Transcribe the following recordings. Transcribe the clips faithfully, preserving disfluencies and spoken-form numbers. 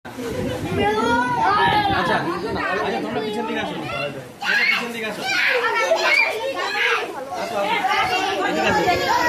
আচ্ছা আচ্ছা তোমরা পিছন দিকে আসো, তোমরা পিছন দিকে আসো, আসো এদিকে আসো।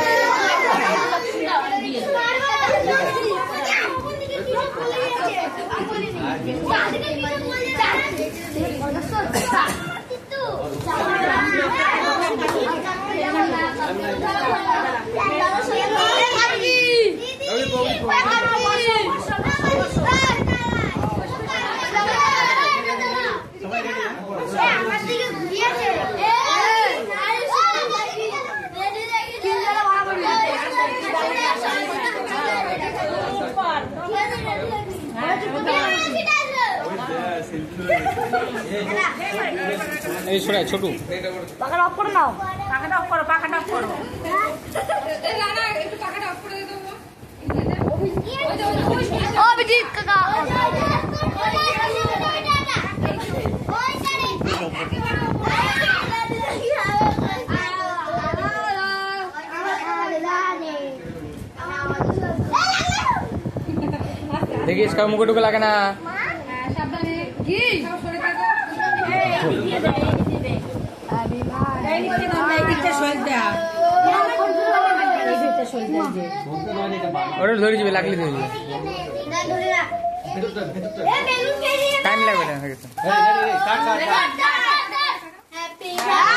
এই সরা ছোট পাখাটা অফ করে নাও, পাখাটা অফ করো, পাখাটা অফ করো। না না একটু পাখাটা অফ করে দাও। ও বিজিত কাকা देखिए इसका मुकुट को लगा ना और धरी जी लागली धरी टाइम লাগবে না হয়ে গেছে। Cut cut happy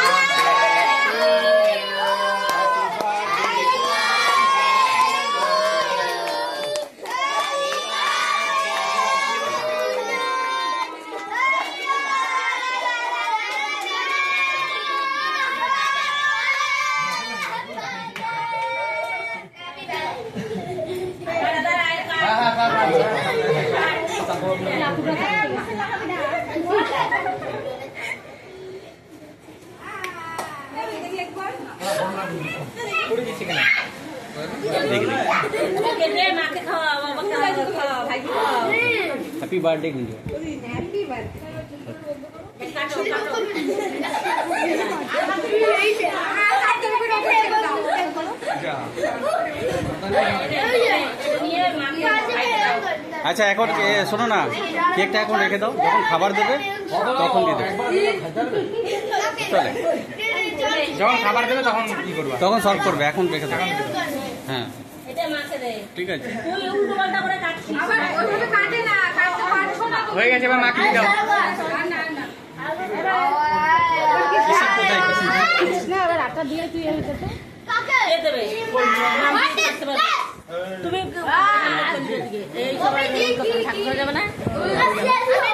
happy birthday video happy birthday আচ্ছা এখন শোনো না, কেকটা এখন রেখে দাও, যখন খাবার দেবে তখন দিয়ে দেবে। চলে যখন খাবার দেবে তখন কি করবে, তখন সলভ করবে, এখন রেখে দাও। হ্যাঁ ঠিক আছে হয়ে গেছে, এবার মাকে দাও। তুমি